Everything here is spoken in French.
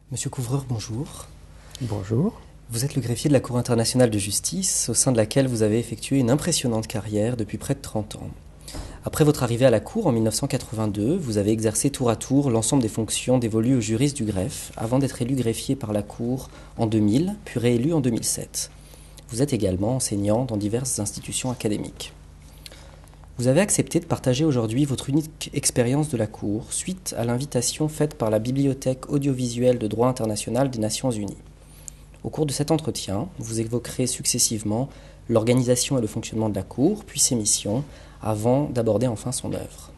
Monsieur Couvreur, bonjour. Bonjour. Vous êtes le greffier de la Cour internationale de justice, au sein de laquelle vous avez effectué une impressionnante carrière depuis près de 30 ans. Après votre arrivée à la Cour en 1982, vous avez exercé tour à tour l'ensemble des fonctions dévolues aux juristes du greffe, avant d'être élu greffier par la Cour en 2000, puis réélu en 2007. Vous êtes également enseignant dans diverses institutions académiques. Vous avez accepté de partager aujourd'hui votre unique expérience de la Cour suite à l'invitation faite par la Bibliothèque audiovisuelle de droit international des Nations Unies. Au cours de cet entretien, vous évoquerez successivement l'organisation et le fonctionnement de la Cour, puis ses missions, avant d'aborder enfin son œuvre.